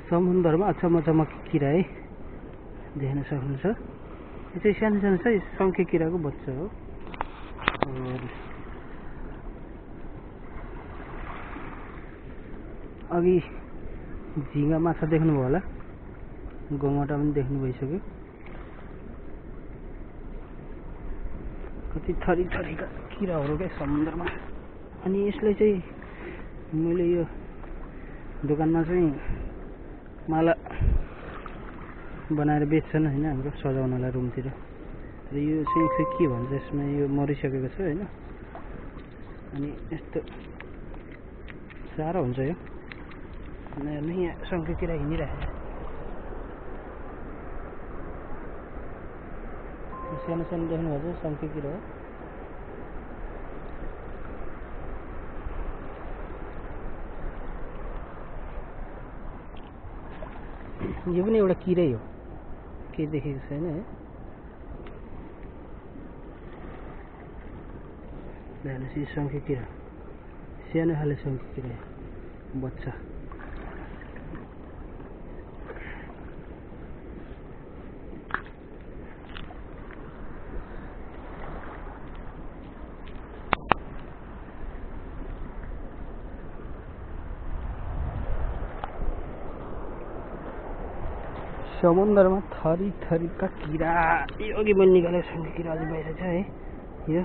समुद्रमा अचम्म किरा है देख्न सक्नुहुन्छ। यो चाहिँ सानो सानो छ, शङ्खे किराको बच्चा हो। अघि झिँगा माछा देख्नुभयो होला, गङ्गटा पनि देख्नु भइसक्यो। कति थरी थरीका किराहरू क्या समुद्रमा। अनि यसलाई चाहिँ मैले यो दोकानमा चाहिँ माला बनाएर बेच्छन् होइन, हाम्रो सजाउनलाई रुमतिर। र यो चाहिँ के भन्छ, यसमा यो मरिसकेको छ होइन। अनि यस्तो साह्रो हुन्छ यो। अनि यहाँ शङ्खे किरा हिँडिरहेको छ। सानो सानो देख्नुभएको छ, शङ्खे किरा हो। यो पनि एउटा किरै हो, केही देखेको छैन है। भनेपछि शङ्खे किरा, सानो खाले शङ्खे किरा बच्चा। समुद्रमा थरी थरीका किरा। यो अघि मैले निकालेको शङ्खे किरा अझै बाहिर छ है। यो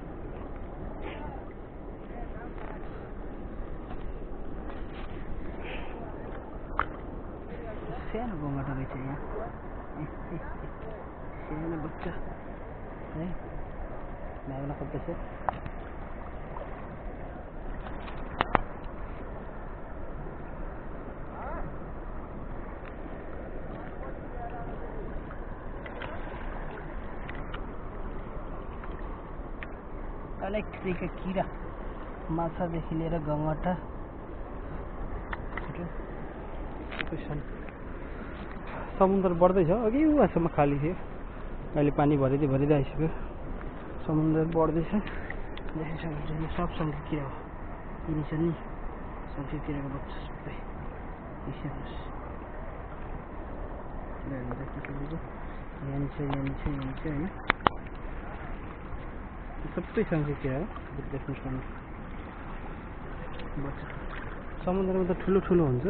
सानो गङ्गटा रहेछ यहाँ, सानो बच्चा है, भाग्न खोज्दैछ। अनेक थरीका किरा, माछादेखि लिएर गङ्गटा समुद्र बढ्दैछ। अघि उहाँसम्म खाली थियो, अहिले पानी भरिँदै आइसक्यो। समुद्र बढ्दैछ, देख्न सक्नुहुन्छ। यो सब शङ्खे किरा हो। यिनी छन् नि शङ्खे किराको बच्चा सबै। यहाँ छ होइन, सबै शङ्खे किरा हो। देख्न सक्नुहुन्छ बच्चा। समुद्रमा त ठुलो ठुलो हुन्छ।